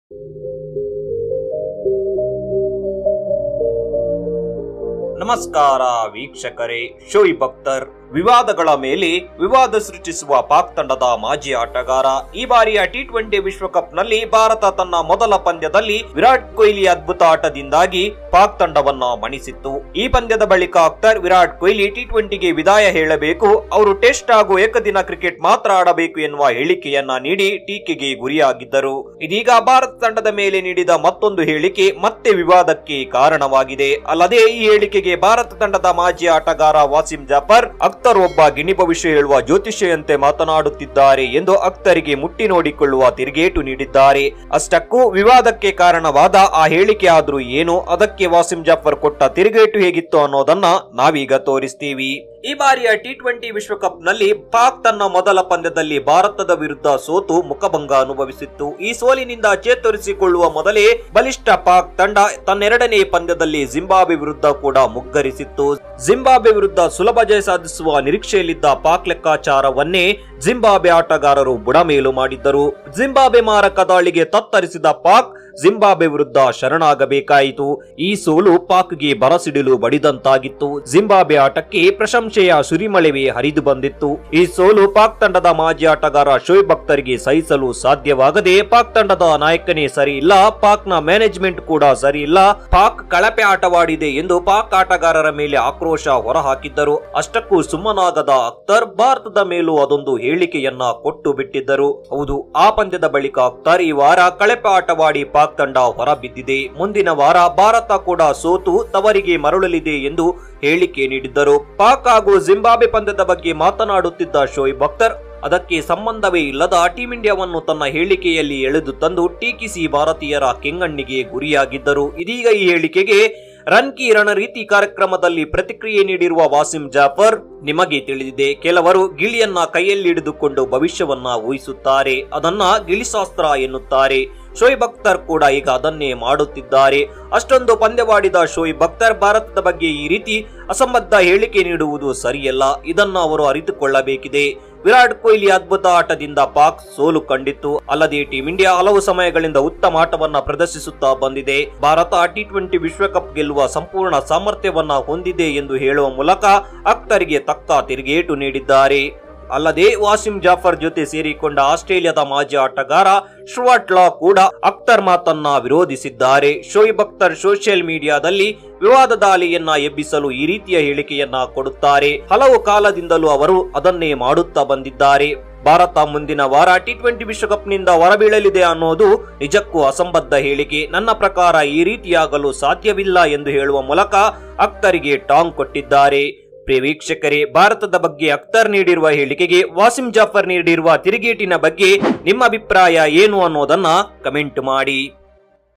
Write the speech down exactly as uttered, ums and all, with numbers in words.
ನಮಸ್ಕಾರ ವೀಕ್ಷಕರೇ. ಶೋಯಿಬ್ ಅಖ್ತರ್ ವಿವಾದಗಳ ಮೇಲೆ ವಿವಾದ ಸೃಷ್ಟಿಸುವ ಪಾಕ್ ತಂಡದ ಮಾಜಿ ಆಟಗಾರ. ಈ ಬಾರಿಯ ಟಿ ಟ್ವೆಂಟಿ ವಿಶ್ವಕಪ್ ನಲ್ಲಿ ಭಾರತ ತನ್ನ ಮೊದಲ ಪಂದ್ಯದಲ್ಲಿ ವಿರಾಟ್ ಕೊಹ್ಲಿ ಅದ್ಭುತ ಆಟದಿಂದಾಗಿ ಪಾಕ್ ತಂಡವನ್ನ ಮಣಿಸಿತ್ತು. ಈ ಪಂದ್ಯದ ಬಳಿಕ ಅಖ್ತರ್ ವಿರಾಟ್ ಕೊಹ್ಲಿ ಟಿ ಟ್ವೆಂಟಿಗೆ ವಿದಾಯ ಹೇಳಬೇಕು, ಅವರು ಟೆಸ್ಟ್ ಹಾಗೂ ಏಕದಿನ ಕ್ರಿಕೆಟ್ ಮಾತ್ರ ಆಡಬೇಕು ಎನ್ನುವ ಹೇಳಿಕೆಯನ್ನ ನೀಡಿ ಟೀಕೆಗೆ ಗುರಿಯಾಗಿದ್ದರು. ಇದೀಗ ಭಾರತ ತಂಡದ ಮೇಲೆ ನೀಡಿದ ಮತ್ತೊಂದು ಹೇಳಿಕೆ ಮತ್ತೆ ವಿವಾದಕ್ಕೆ ಕಾರಣವಾಗಿದೆ. ಅಲ್ಲದೆ ಈ ಹೇಳಿಕೆಗೆ ಭಾರತ ತಂಡದ ಮಾಜಿ ಆಟಗಾರ ವಾಸಿಂ ಜಾಫರ್ ಅಖ್ತರ್ ಒಬ್ಬ ಗಿಣಿ ಭವಿಷ್ಯ ಹೇಳುವ ಜ್ಯೋತಿಷಿಯಂತೆ ಮಾತನಾಡುತ್ತಿದ್ದಾರೆ ಎಂದು ಅಖ್ತರಿಗೆ ಮುಟ್ಟಿ ನೋಡಿಕೊಳ್ಳುವ ತಿರುಗೇಟು ನೀಡಿದ್ದಾರೆ. ಅಷ್ಟಕ್ಕೂ ವಿವಾದಕ್ಕೆ ಕಾರಣವಾದ ಆ ಹೇಳಿಕೆ ಆದ್ರೂ ಏನು, ಅದಕ್ಕೆ ವಾಸಿಂ ಜಾಫರ್ ಕೊಟ್ಟ ತಿರುಗೇಟು ಹೇಗಿತ್ತು ಅನ್ನೋದನ್ನ ನಾವೀಗ ತೋರಿಸ್ತೀವಿ. ಈ ಬಾರಿಯ ಟಿ ಟ್ವೆಂಟಿ ವಿಶ್ವಕಪ್ ನಲ್ಲಿ ಪಾಕ್ ತನ್ನ ಮೊದಲ ಪಂದ್ಯದಲ್ಲಿ ಭಾರತದ ವಿರುದ್ಧ ಸೋತು ಮುಖಭಂಗ ಅನುಭವಿಸಿತ್ತು. ಈ ಸೋಲಿನಿಂದ ಚೇತರಿಸಿಕೊಳ್ಳುವ ಮೊದಲೇ ಬಲಿಷ್ಠ ಪಾಕ್ ತಂಡ ತನ್ನೆರಡನೇ ಪಂದ್ಯದಲ್ಲಿ ಜಿಂಬಾಬ್ವೆ ವಿರುದ್ಧ ಕೂಡ ಮುಗ್ಗರಿಸಿತ್ತು. ಜಿಂಬಾಬ್ವೆ ವಿರುದ್ಧ ಸುಲಭ ಜಯ ಸಾಧಿಸುವ ನಿರೀಕ್ಷೆಯಲ್ಲಿದ್ದ ಪಾಕ್ ಲೆಕ್ಕಾಚಾರವನ್ನೇ ಜಿಂಬಾಬ್ವೆ ಆಟಗಾರರು ಬುಡಮೇಲು ಮಾಡಿದ್ದರು. ಜಿಂಬಾಬ್ವೆ ಮಾರಕ ದಾಳಿಗೆ ತತ್ತರಿಸಿದ ಪಾಕ್ ಜಿಂಬಾಬ್ವೆ ವಿರುದ್ಧ ಶರಣಾಗಬೇಕಾಯಿತು. ಈ ಸೋಲು ಪಾಕ್ಗೆ ಬರಸಿಡಿಲು ಬಡಿದಂತಾಗಿತ್ತು. ಜಿಂಬಾಬ್ವೆ ಆಟಕ್ಕೆ ಪ್ರಶಂಸೆಯ ಸುರಿಮಳೆವೇ ಹರಿದು ಬಂದಿತ್ತು. ಈ ಸೋಲು ಪಾಕ್ ತಂಡದ ಮಾಜಿ ಆಟಗಾರ ಶೋಯಿಬ್ ಅಖ್ತರ್ಗೆ ಸಹಿಸಲು ಸಾಧ್ಯವಾಗದೆ, ಪಾಕ್ ತಂಡದ ನಾಯಕನೇ ಸರಿ ಇಲ್ಲ, ಪಾಕ್ನ ಮ್ಯಾನೇಜ್ಮೆಂಟ್ ಕೂಡ ಸರಿ ಇಲ್ಲ, ಪಾಕ್ ಕಳಪೆ ಆಟವಾಡಿದೆ ಎಂದು ಪಾಕ್ ಆಟಗಾರರ ಮೇಲೆ ಆಕ್ರೋಶ ಹೊರಹಾಕಿದ್ದರು. ಅಷ್ಟಕ್ಕೂ ಸುಮ್ಮನಾಗದ ಅಖ್ತರ್ ಭಾರತದ ಮೇಲೂ ಅದೊಂದು ಹೇಳಿಕೆಯನ್ನ ಕೊಟ್ಟು ಬಿಟ್ಟಿದ್ದರು. ಹೌದು, ಆ ಪಂದ್ಯದ ಬಳಿಕ ಅಖ್ತರ್ ಈ ವಾರ ಕಳಪೆ ಆಟವಾಡಿ ಪಾಕ್ ತಂಡ ಹೊರಬಿದ್ದಿದೆ, ಮುಂದಿನ ವಾರ ಭಾರತ ಕೂಡ ಸೋತು ತವರಿಗೆ ಮರಳಲಿದೆ ಎಂದು ಹೇಳಿಕೆ ನೀಡಿದ್ದರು. ಪಾಕ್ ಹಾಗೂ ಜಿಂಬಾಬ್ವೆ ಪಂದ್ಯದ ಬಗ್ಗೆ ಮಾತನಾಡುತ್ತಿದ್ದ ಶೋಯಿಬ್ ಅಖ್ತರ್ ಅದಕ್ಕೆ ಸಂಬಂಧವೇ ಇಲ್ಲದ ಟೀಂ ಇಂಡಿಯಾವನ್ನು ತನ್ನ ಹೇಳಿಕೆಯಲ್ಲಿ ಎಳೆದು ತಂದು ಟೀಕಿಸಿ ಭಾರತೀಯರ ಕೆಂಗಣ್ಣಿಗೆ ಗುರಿಯಾಗಿದ್ದರು. ಇದೀಗ ಈ ಹೇಳಿಕೆಗೆ ರನ್ ಕಿ ರಣರೀತಿ ಕಾರ್ಯಕ್ರಮದಲ್ಲಿ ಪ್ರತಿಕ್ರಿಯೆ ನೀಡಿರುವ ವಾಸಿಂ ಜಾಫರ್, ನಿಮಗೆ ತಿಳಿದಿದೆ, ಕೆಲವರು ಗಿಳಿಯನ್ನ ಕೈಯಲ್ಲಿ ಹಿಡಿದುಕೊಂಡು ಭವಿಷ್ಯವನ್ನ ಊಹಿಸುತ್ತಾರೆ, ಅದನ್ನ ಗಿಳಿಶಾಸ್ತ್ರ ಎನ್ನುತ್ತಾರೆ. ಶೋಯಿಬ್ ಅಖ್ತರ್ ಕೂಡ ಈಗ ಅದನ್ನೇ ಮಾಡುತ್ತಿದ್ದಾರೆ. ಅಷ್ಟೊಂದು ಪಂದ್ಯವಾಡಿದ ಶೋಯಿಬ್ ಅಖ್ತರ್ ಭಾರತದ ಬಗ್ಗೆ ಈ ರೀತಿ ಅಸಂಬದ್ಧ ಹೇಳಿಕೆ ನೀಡುವುದು ಸರಿಯಲ್ಲ, ಇದನ್ನ ಅವರು ಅರಿತುಕೊಳ್ಳಬೇಕಿದೆ. ವಿರಾಟ್ ಕೊಹ್ಲಿ ಅದ್ಭುತ ಆಟದಿಂದ ಪಾಕ್ ಸೋಲು ಕಂಡಿತ್ತು. ಅಲ್ಲದೆ ಟೀಂ ಇಂಡಿಯಾ ಹಲವು ಸಮಯಗಳಿಂದ ಉತ್ತಮ ಆಟವನ್ನ ಪ್ರದರ್ಶಿಸುತ್ತಾ ಬಂದಿದೆ. ಭಾರತ ಟಿ ಟ್ವೆಂಟಿ ವಿಶ್ವಕಪ್ ಗೆಲ್ಲುವ ಸಂಪೂರ್ಣ ಸಾಮರ್ಥ್ಯವನ್ನ ಹೊಂದಿದೆ ಎಂದು ಹೇಳುವ ಮೂಲಕ ಅಖ್ತರ್ಗೆ ತಕ್ಕ ತಿರುಗೇಟು ನೀಡಿದ್ದಾರೆ. ಅಲ್ಲದೆ ವಾಸಿಂ ಜಾಫರ್ ಜೊತೆ ಸೇರಿಕೊಂಡ ಆಸ್ಟ್ರೇಲಿಯಾದ ಮಾಜಿ ಆಟಗಾರ ಸ್ಟುವರ್ಟ್ ಲಾ ಕೂಡ ಅಖ್ತರ್ ಮಾತನ್ನ ವಿರೋಧಿಸಿದ್ದಾರೆ. ಶೋಯಿಬ್ ಅಖ್ತರ್ ಸೋಷಿಯಲ್ ಮೀಡಿಯಾದಲ್ಲಿ ವಿವಾದದ ಅಲೆಯನ್ನ ಎಬ್ಬಿಸಲು ಈ ರೀತಿಯ ಹೇಳಿಕೆಯನ್ನ ಕೊಡುತ್ತಾರೆ. ಹಲವು ಕಾಲದಿಂದಲೂ ಅವರು ಅದನ್ನೇ ಮಾಡುತ್ತಾ ಬಂದಿದ್ದಾರೆ. ಭಾರತ ಮುಂದಿನ ವಾರ ಟಿ ಟ್ವೆಂಟಿ ವಿಶ್ವಕಪ್ ನಿಂದ ಹೊರಬೀಳಲಿದೆ ಅನ್ನೋದು ನಿಜಕ್ಕೂ ಅಸಂಬದ್ಧ ಹೇಳಿಕೆ. ನನ್ನ ಪ್ರಕಾರ ಈ ರೀತಿಯಾಗಲು ಸಾಧ್ಯವಿಲ್ಲ ಎಂದು ಹೇಳುವ ಮೂಲಕ ಅಖ್ತರ್ಗೆ ಟಾಂಗ್ ಕೊಟ್ಟಿದ್ದಾರೆ. ಪ್ರಿಯ ವೀಕ್ಷಕರೇ, ಭಾರತದ ಬಗ್ಗೆ ಅಖ್ತರ್ ನೀಡಿರುವ ಹೇಳಿಕೆಗೆ ವಾಸಿಂ ಜಾಫರ್ ನೀಡಿರುವ ತಿರುಗೇಟಿನ ಬಗ್ಗೆ ನಿಮ್ಮ ಅಭಿಪ್ರಾಯ ಏನು ಅನ್ನೋದನ್ನ ಕಮೆಂಟ್ ಮಾಡಿ.